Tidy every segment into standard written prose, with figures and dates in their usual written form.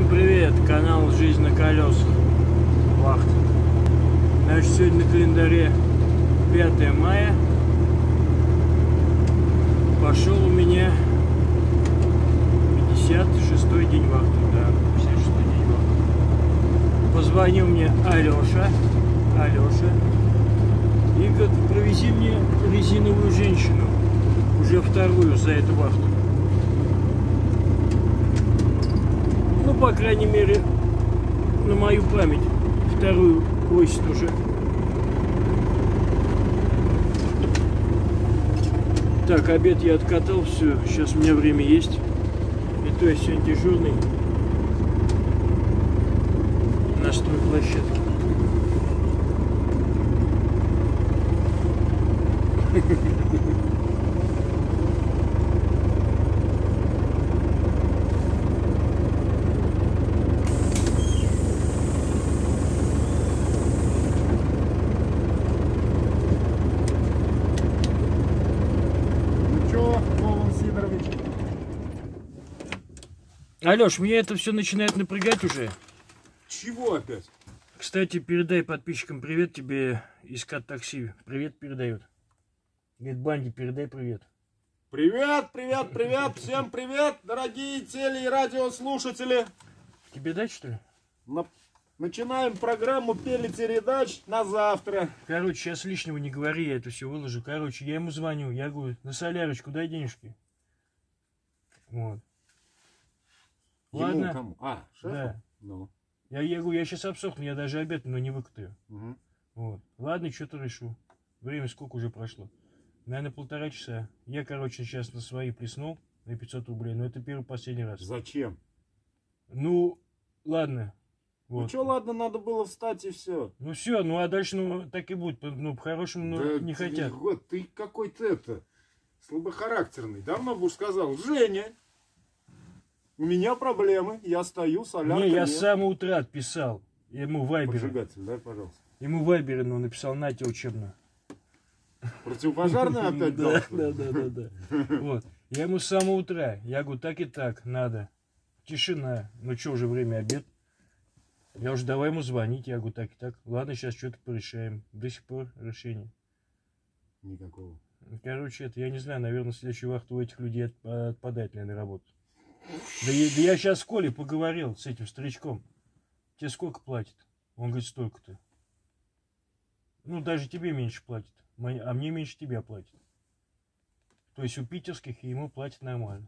Всем привет! Канал «Жизнь на колесах». Вахта. Значит, сегодня на календаре 5 мая. Пошел у меня 56-й день вахты. Да, 56-й день вахты. Позвонил мне Алеша. И говорит, провези мне резиновую женщину. Уже вторую за эту вахту. Ну, по крайней мере, на мою память вторую просит уже. Так, обед я откатал, все, сейчас у меня время есть. И то я сегодня дежурный на стройплощадке. Алеш, меня это все начинает напрягать уже. Чего опять? Кстати, передай подписчикам привет, тебе искать такси. Привет передает. Говорит, Банди, передай привет. Привет, всем привет, дорогие теле- и радиослушатели. Тебе дать, что ли? Начинаем программу «Телетередач» на завтра. Короче, сейчас лишнего не говори, я это все выложу. Короче, я ему звоню, я говорю, на солярочку дай денежки. Вот. Ладно. Кому? Шефу? Да. Ну. Я говорю, я сейчас обсохну, я даже обед, но не выкатаю. Угу. Вот. Ладно, что-то решу. Время сколько уже прошло? Наверное, 1,5 часа. Я, короче, сейчас на свои плеснул на 500 рублей, но это первый последний раз. Зачем? Ну, ладно. Вот. Ну что, ладно, надо было встать и все. Ну все, ну а дальше ну, так и будет. Ну, по-хорошему Да не хотят. Ты какой-то слабохарактерный. Давно бы уж сказал, Женя, у меня проблемы, я стою, солярка Не, я нет. с самого утра отписал. Я ему вайбер. Поджигатель, дай, пожалуйста. Ему вайбер, ну, написал, на тебе учебную. Противопожарный опять дал? Да. Вот. Я ему с самого утра. Я говорю, так и так, надо. Тишина. Ну что, уже время обед. Я уже давай ему звонить. Я говорю, так и так. Ладно, сейчас что-то порешаем. До сих пор решения. Никакого. Короче, это я не знаю, наверное, следующую вахту у этих людей отпадает, наверное, работа. Да я сейчас с Колей поговорил, с этим старичком. Тебе сколько платит? Он говорит, столько-то. Ну, даже тебе меньше платит. А мне меньше тебя платит. То есть у питерских ему платят нормально.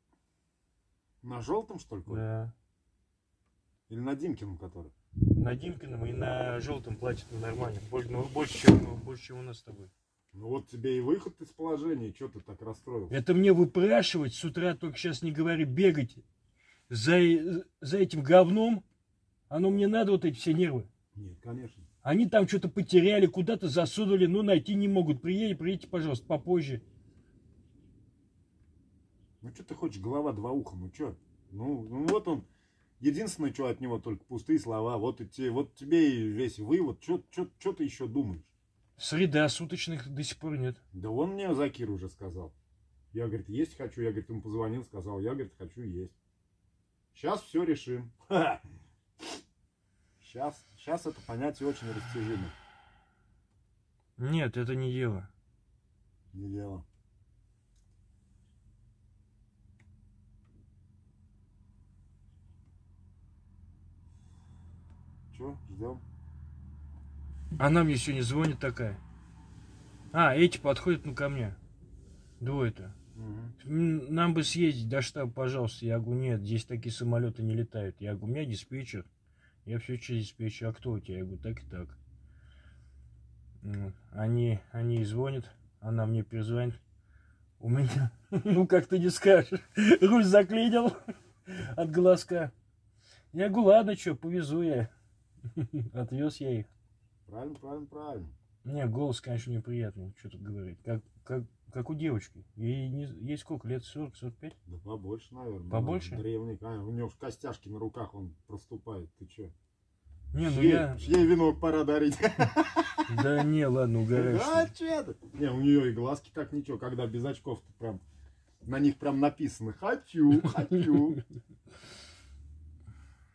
На желтом, что ли? Да. Или на Димкином, который? На Димкином и на желтом платят нормально. Больше, чем у нас с тобой. Ну вот тебе и выход из положения. Что ты так расстроился? Это мне выпрашивать с утра, только сейчас не говори, бегать за этим говном. Оно мне надо, вот эти все нервы. Нет, конечно. Они там что-то потеряли, куда-то засунули, ну найти не могут. Приедете, пожалуйста, попозже. Ну что ты хочешь, голова два уха, ну что? Ну вот он, единственное, что от него только пустые слова. Вот тебе и весь вывод. Что ты еще думаешь? Среда суточных до сих пор нет. Да он мне Закир уже сказал. Я, говорит, есть хочу. Я, говорит, ему позвонил, сказал, я, говорит, хочу есть. Сейчас все решим. Сейчас это понятие очень растяжимо. Нет, это не дело. Не дело. Че, ждем? Она мне сегодня звонит такая. Эти подходят, ну, ко мне. Двое-то. Угу. Нам бы съездить до штаба, пожалуйста. Я говорю, нет, здесь такие самолеты не летают. Я говорю, у меня диспетчер. Я все через диспетчер. А кто у тебя? Я говорю, так и так. Они звонят. Она мне перезвонит. У меня, ну, как ты не скажешь, руль заклинил от глазка. Я говорю, ладно, что, повезу я. Отвез я их. Правильно. Не, голос, конечно, неприятный, что тут говорить. Как у девочки. Ей сколько лет? 40-45? Да побольше, наверное. Побольше? Древний, конечно. У него ж костяшки на руках, он проступает. Ты че? Не, ну Ей венок пора дарить. Да не, ладно, угораешь. Да, че ты? Не, у нее и глазки так ничего, когда без очков-то прям, на них прям написано «хочу».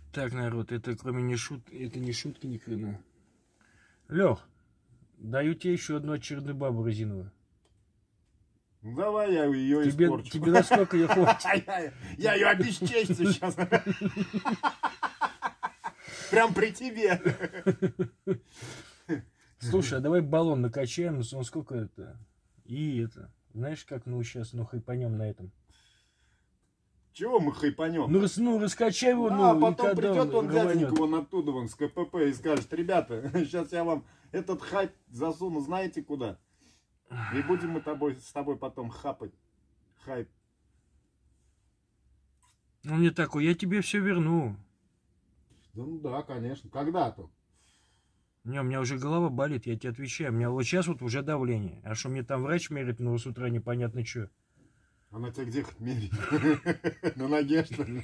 Так, народ, это кроме это не шутки ни хрена. Лех, даю тебе еще одну очередную бабу резиновую. Ну, давай я ее испорчу. Тебе насколько ее хватит? Я ее обесчестью сейчас. Прям при тебе. Слушай, а давай баллон накачаем, он сколько это? И это, знаешь, как сейчас, хайпанем на этом. Чего мы хайпанем? Ну раскачай его, а потом придет он дяденька вон оттуда, вон с КПП и скажет: ребята, сейчас я вам этот хайп засуну, знаете куда? И будем мы с тобой потом хапать хайп. Он мне такой: я тебе все верну. Ну да, конечно, когда-то. Не, у меня уже голова болит, я тебе отвечаю. У меня вот сейчас вот уже давление. А что мне там врач мерит, ну с утра непонятно что. Она тебя где хоть меряет? На ноге, что ли?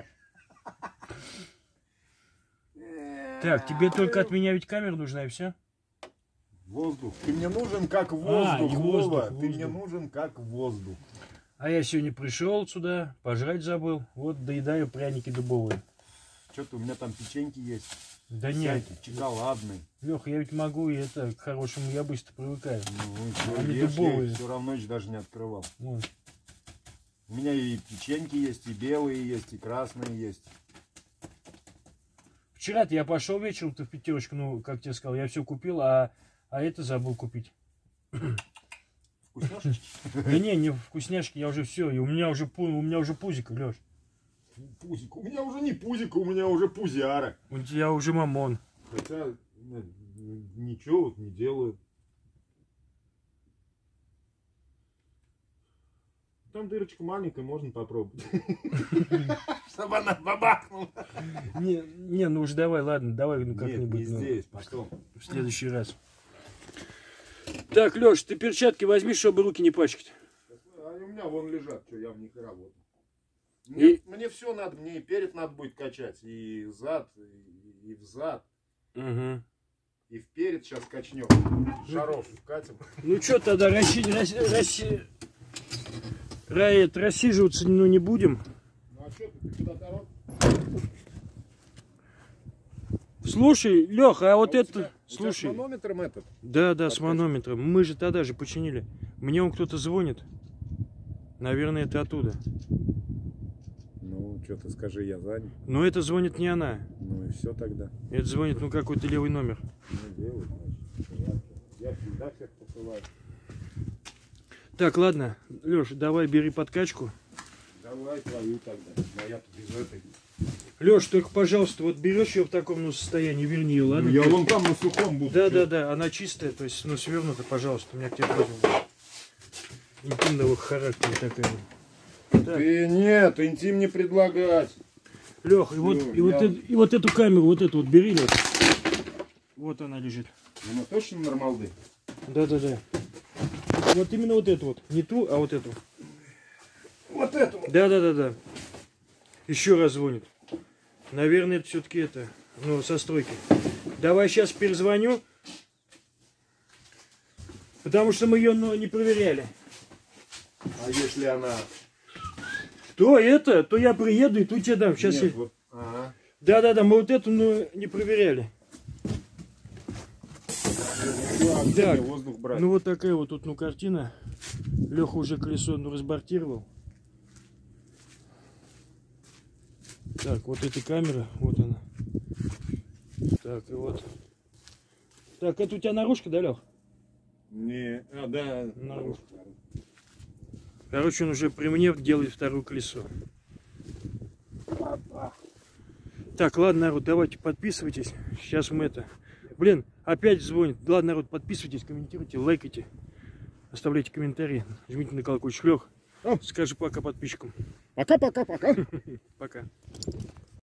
Так, тебе только от меня ведь камера нужна и все? Воздух. Ты мне нужен как воздух, Вова. воздух. Ты мне нужен как воздух. А я сегодня пришел сюда, пожрать забыл. Вот доедаю пряники дубовые. Что-то у меня там печеньки есть. Да нет. Шоколадные. Леха, я ведь могу, и это, к хорошему я быстро привыкаю. Ну, они дубовые. Все равно еще даже не открывал. Вон. У меня и печеньки есть, и белые есть, и красные есть. Вчера-то я пошел вечером-то в пятерочку, ну, как тебе сказал, я все купил, а это забыл купить. Вкусняшечки? Да не вкусняшки, я уже все, и у меня уже пузик, Леш. Пузик. У меня уже не пузик, у меня уже пузяра. У тебя уже мамон. Хотя ничего вот не делаю. Там дырочка маленькая, можно попробовать. Чтобы она бабахнула. Не, ну уж давай, ладно, давай ну как-нибудь. Нет, не здесь, потом. В следующий раз. Так, Леш, ты перчатки возьми, чтобы руки не пачкать. А у меня вон лежат, что я в них и работаю. Мне все надо, мне и перед надо будет качать, и зад, и взад. Угу. И вперед сейчас качнем. Шаров вкатим. Ну что тогда, рассиживаться не будем. Ну а что ты куда торопишься? Слушай, Леха, а вот это... Слушай. С манометром этот? Да, с манометром. Мы же тогда же починили. Мне он кто-то звонит. Наверное, это оттуда. Ну, что-то скажи, я занят. Но это звонит не она. Ну и все тогда. Это звонит, ну, какой-то левый номер. Ну, левый, значит. Я всегда всех посылаю. Так, ладно. Леш, давай бери подкачку. Давай твою тогда. Моя без этой. Леш, только, пожалуйста, вот берешь ее в таком состоянии, верни ее, ладно? Я вон там на сухом буду. Да, она чистая, то есть, свернута, пожалуйста. У меня к тебе просьба. Интимного характера такая. Ты нет, интим не предлагать. Лех, и вот эту камеру, вот эту вот бери, Лех. Вот она лежит. Она точно нормалды? Да. Вот именно вот эту вот. Не ту, а вот эту. Вот эту? Да. Еще раз звонит. Наверное, это все-таки это, со стройки. Давай сейчас перезвоню. Потому что мы ее не проверяли. А если она... То я приеду и тут тебе дам. Сейчас Нет, я... вот... Ага. Да, мы вот эту не проверяли. Так, воздух брать. ну вот такая вот тут картина. Леха уже колесо разбортировал. Так, вот эта камера, вот она. Так, и вот. Так, это у тебя наружка, да, Лех? Не, да. Наружка. Короче, он уже при мне делает второе колесо. Так, ладно, народ, давайте подписывайтесь. Сейчас мы это... Блин, опять звонит. Ладно, народ, подписывайтесь, комментируйте, лайкайте. Оставляйте комментарии. Жмите на колокольчик. Лех, скажи пока подписчикам. Пока. Пока.